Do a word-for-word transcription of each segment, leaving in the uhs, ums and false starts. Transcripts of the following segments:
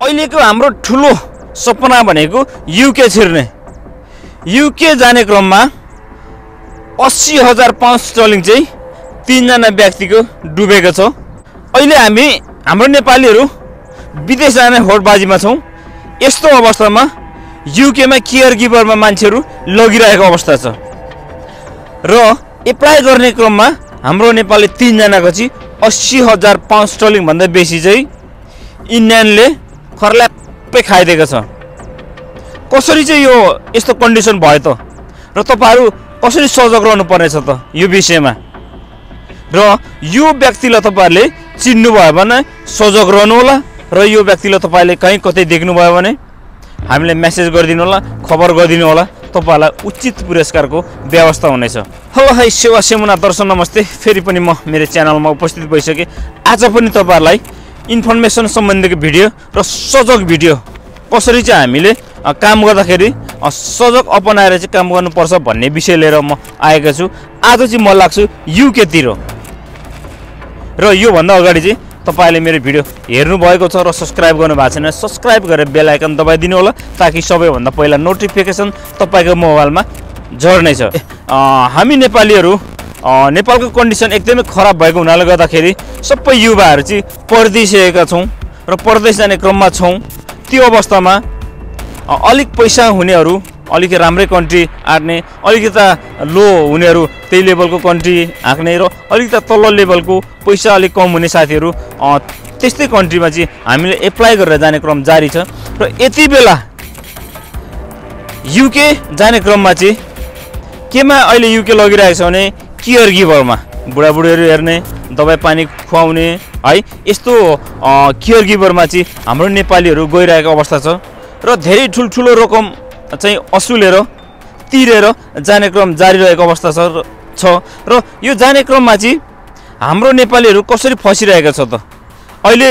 अहिलेको हाम्रो ठुलो सपना भनेको युके छिर्ने। युके जाने क्रममा अस्सी हजार पाउन्ड स्टर्लिङ चाहिँ तीनजना व्यक्तिको डुबेको छ। अहिले हामी हाम्रो नेपालीहरू विदेश जाने होडबाजीमा छौँ। यस्तो अवस्थामा युकेमा केयर गिभरमा मान्छेहरू लगिरहेको अवस्था छ र एप्लाई गर्ने क्रममा हाम्रो नेपाली तीनजनाको चाहिँ अस्सी हजार पाउन्ड स्टर्लिङ भन्दा बेसी चाहिँ इन्डियनले खर्लाप्पै खाइदिएको छ। कसरी चाहिँ यो यस्तो कन्डिसन भयो त र तपाईँहरू कसरी सजग रहनु पर्नेछ त यो विषयमा र यो व्यक्तिलाई तपाईँहरूले चिन्नुभयो भने सजग रहनु होला र यो व्यक्तिलाई तपाईँले कहीँ कतै देख्नुभयो भने हामीले मेसेज गरिदिनु होला, खबर गरिदिनु होला, तपाईँहरूलाई उचित पुरस्कारको व्यवस्था हुनेछ। हेलो हाई सेवा सेमुना दर्शक नमस्ते, फेरि पनि म मेरो च्यानलमा उपस्थित भइसकेँ। आज पनि तपाईँहरूलाई इन्फर्मेसन सम्बन्धीको भिडियो र सजग भिडियो कसरी चाहिँ हामीले काम गर्दाखेरि सजग अपनाएर चाहिँ काम गर्नुपर्छ भन्ने विषय लिएर म आएको छु। आज चाहिँ म लाग्छु युकेतिर र योभन्दा अगाडि चाहिँ तपाईँले मेरो भिडियो हेर्नुभएको छ र सब्सक्राइब गर्नुभएको छैन, सब्सक्राइब गरेर बेल आइकन दबाइदिनु होला ताकि सबैभन्दा पहिला नोटिफिकेसन तपाईँको मोबाइलमा झर्नेछ। हामी नेपालीहरू नेपालको कन्डिसन एकदमै खराब भएको हुनाले गर्दाखेरि सबै युवाहरू चाहिँ परदेशिएका छौँ र परदेश जाने क्रममा छौँ। त्यो अवस्थामा अलिक पैसा हुनेहरू अलिक राम्रै कन्ट्री आँट्ने, अलिकता लो हुनेहरू त्यही लेभलको कन्ट्री हाँक्ने र अलिकता तल्लो लेभलको पैसा अलिक कम हुने साथीहरू त्यस्तै कन्ट्रीमा चाहिँ हामीले एप्लाई गरेर जाने क्रम जारी छ। र यति बेला युके जाने क्रममा चाहिँ केमा अहिले युके लगिरहेको छ भने केयर गिभरमा बुढाबुढीहरू हेर्ने, दबाई पानी खुवाउने है, यस्तो केयर गिभरमा चाहिँ हाम्रो नेपालीहरू गइरहेको अवस्था छ र धेरै ठुल्ठुलो रकम चाहिँ असुलेर तिरेर जाने क्रम जारी रहेको अवस्था छ र यो जाने क्रममा चाहिँ हाम्रो नेपालीहरू कसरी फसिरहेको छ त। अहिले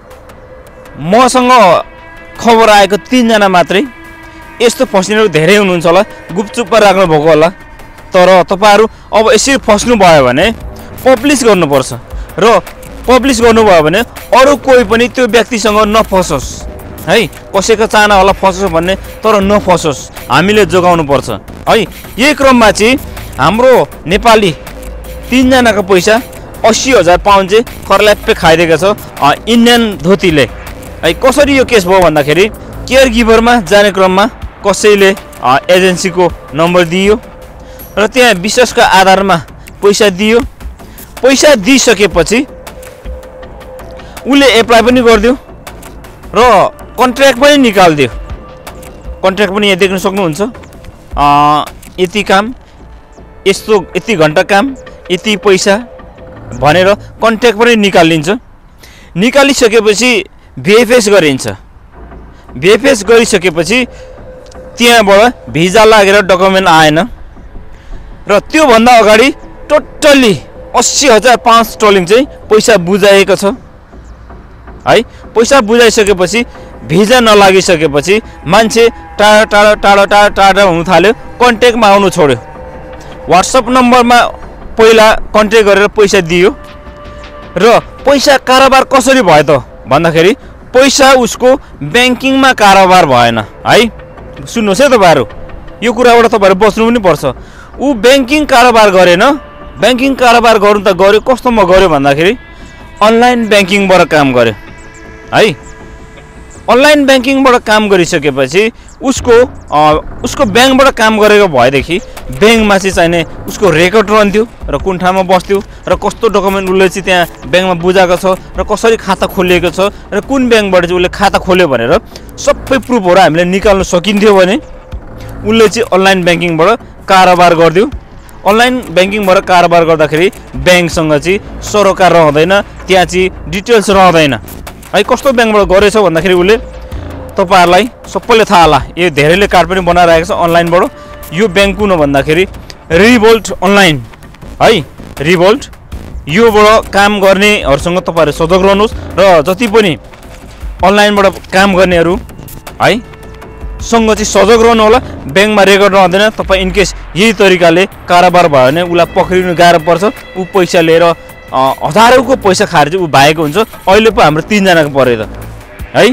मसँग खबर आएको तीनजना मात्रै, यस्तो फस्नेहरू धेरै हुनुहुन्छ होला, गुपचुपमा राख्नु भएको होला। तर तपाईँहरू अब यसरी फस्नु भयो भने पब्लिस गर्नुपर्छ र पब्लिस गर्नुभयो भने अरू कोही पनि त्यो व्यक्तिसँग नफसोस् है। कसैको चाहना होला फसोस् भन्ने, तर नफसोस्, हामीले जोगाउनु पर्छ है। यही क्रममा चाहिँ हाम्रो नेपाली तीनजनाको पैसा अस्सी हजार पाउन्ड चाहिँ खर्लाप्पै खाइदिएको छ इन्डियन धोतीले है। कसरी यो केस भयो भन्दाखेरि केयर गिभरमा जाने क्रममा कसैले एजेन्सीको नम्बर दियो र त्यहाँ विश्वासका आधारमा पैसा दियो। पैसा दिइसकेपछि उसले एप्लाई पनि गरिदियो र कन्ट्र्याक्ट पनि निकालिदियो। कन्ट्र्याक्ट पनि यहाँ देख्न सक्नुहुन्छ, यति काम, यस्तो यति घन्टा काम, यति पैसा भनेर कन्ट्र्याक्ट पनि निकालिन्छ। निकालिसकेपछि भिएफएस गरिन्छ। भिएफएस गरिसकेपछि त्यहाँबाट भिजा लागेर डकुमेन्ट आएन र त्योभन्दा अगाडि टोटल्ली अस्सी हजार पाउन्ड स्टर्लिङ चाहिँ पैसा बुझाएको छ है। पैसा बुझाइसकेपछि भिजा नलागिसकेपछि मान्छे टाढा टाढा टाढा टाढा टाढा हुन थाल्यो, कन्ट्याक्टमा आउनु छोड्यो। वाट्सएप नम्बरमा पहिला कन्ट्याक्ट गरेर पैसा दियो र पैसा कारोबार कसरी भयो त भन्दाखेरि पैसा उसको ब्याङ्किङमा कारोबार भएन है। सुन्नुहोस् है तपाईँहरू, यो कुराबाट तपाईँहरू बस्नु पनि पर्छ। ऊ ब्याङ्किङ कारोबार गरेन, ब्याङ्किङ कारोबार गर्नु त गर्यो, कस्तोमा गर्यो भन्दाखेरि अनलाइन ब्याङ्किङबाट काम गर्यो है। अनलाइन ब्याङ्किङबाट काम गरिसकेपछि उसको उसको ब्याङ्कबाट काम गरेको भएदेखि ब्याङ्कमा चाहिँ चाहिने उसको रेकर्ड रहन्थ्यो र कुन ठाउँमा बस्थ्यो र कस्तो डकुमेन्ट उसले चाहिँ त्यहाँ ब्याङ्कमा बुझाएको छ र कसरी खाता खोलिएको छ र कुन ब्याङ्कबाट चाहिँ उसले खाता खोल्यो भनेर सबै प्रुफहरू हामीले निकाल्न सकिन्थ्यो भने उसले चाहिँ अनलाइन ब्याङ्किङबाट कारोबार गरिदियो। अनलाइन ब्याङ्किङबाट कारोबार गर्दाखेरि ब्याङ्कसँग चाहिँ सरोकार रहँदैन, त्यहाँ चाहिँ डिटेल्स रहँदैन है। कस्तो ब्याङ्कबाट गरेछ भन्दाखेरि उसले तपाईँहरूलाई सबैले थाहा होला, यो धेरैले कार्ड पनि बनाइरहेको छ अनलाइनबाट। यो ब्याङ्क कुन हो भन्दाखेरि रिभोल्ट अनलाइन है। रिभोल्ट योबाट काम गर्नेहरूसँग तपाईँहरू सजग रहनुहोस् र जति पनि अनलाइनबाट काम गर्नेहरू है सँग चाहिँ सजग रहनु होला। ब्याङ्कमा रेकर्ड रहँदैन, तपाईँ इनकेस यही तरिकाले कारोबार भयो भने उसलाई पक्रिनु गाह्रो पर्छ। ऊ पैसा लिएर हजारौँको पैसा खाएर चाहिँ ऊ भागेको हुन्छ। अहिले पो हाम्रो तीनजनाको पऱ्यो त है,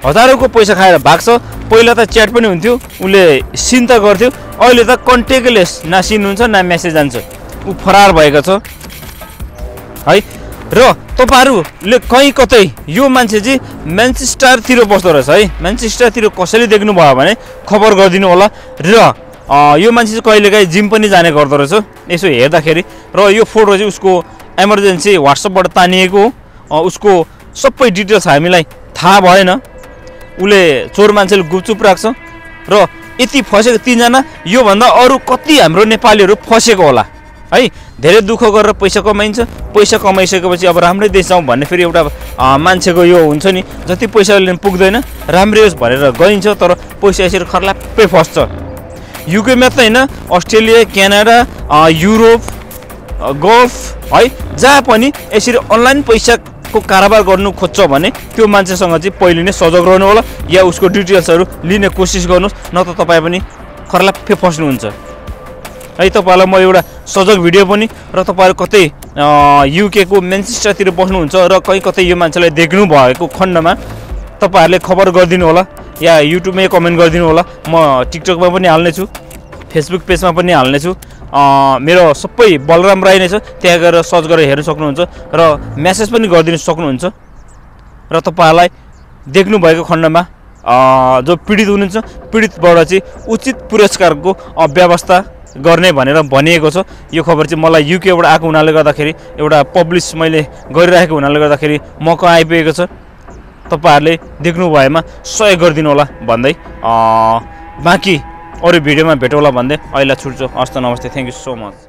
हजारौँको पैसा खाएर भाग्छ। पहिला त च्याट पनि हुन्थ्यो, उसले सिन त गर्थ्यो, अहिले त कन्ट्याक्टलेस, ना सिन हुन्छ ना मेसेज जान्छ, ऊ फरार भएको छ है। र तपाईँहरूले कहीँ कतै यो मान्छे चाहिँ म्यान्चेस्टरतिर बस्दो रहेछ है, म्यान्चेस्टरतिर कसैले देख्नुभयो भने खबर गरिदिनु होला। र यो मान्छे चाहिँ कहिलेकाहीँ जिम पनि जाने गर्दो रहेछ यसो हेर्दाखेरि। र यो फोटो चाहिँ उसको इमर्जेन्सी व्हाट्सएपबाट तानिएको हो, उसको सबै डिटेल्स हामीलाई थाहा भएन, उसले चोर मान्छेले गुपचुप राख्छ। र यति फसेको तिनजना, योभन्दा अरू कति हाम्रो नेपालीहरू फसेको होला है। धेरै दुःख गरेर पैसा कमाइन्छ, पैसा कमाइसकेपछि अब राम्रै देश जाउँ भन्ने फेरि एउटा मान्छेको यो हुन्छ नि, जति पैसाले पुग्दैन राम्रै होस् भनेर गइन्छ, तर पैसा यसरी खर्लाप्पै फस्छ। युकेमा त होइन, अस्ट्रेलिया, क्यानाडा, युरोप, गल्फ है, जहाँ पनि यसरी अनलाइन पैसाको कारोबार गर्नु खोज्छ भने त्यो मान्छेसँग चाहिँ पहिले नै सजग रहनु होला, या उसको डिटेल्सहरू लिने कोसिस गर्नुहोस्, न त तपाईँ पनि खर्लाप्पै फस्नुहुन्छ है। तपाईँलाई म एउटा सजग भिडियो पनि, र तपाईँहरू कतै युके को म्यान्चेस्टरतिर बस्नुहुन्छ र कहीँ कतै यो मान्छेलाई देख्नु भएको खण्डमा तपाईँहरूले खबर गरिदिनु होला, या युट्युबमै कमेन्ट गरिदिनु होला। म टिकटकमा पनि हाल्नेछु, फेसबुक पेजमा पनि हाल्नेछु, मेरो सबै बलराम राई नै छ, त्यहाँ गएर सर्च गरेर हेर्न सक्नुहुन्छ र मेसेज पनि गरिदिनु सक्नुहुन्छ। र तपाईँहरूलाई देख्नुभएको खण्डमा जो पीडित हुनुहुन्छ, पीडितबाट चाहिँ उचित पुरस्कारको व्यवस्था गर्ने भनेर भनिएको छ। यो खबर चाहिँ मलाई युकेबाट आएको हुनाले गर्दाखेरि, एउटा पब्लिस मैले गरिरहेको हुनाले गर्दाखेरि मौका आइपुगेको छ। तपाईँहरूले देख्नु भएमा सहयोग गरिदिनु होला भन्दै बाँकी अरू भिडियोमा भेटौँला भन्दै अहिले छुट्छु। हस्त नमस्ते, थ्याङ्क यू सो मच।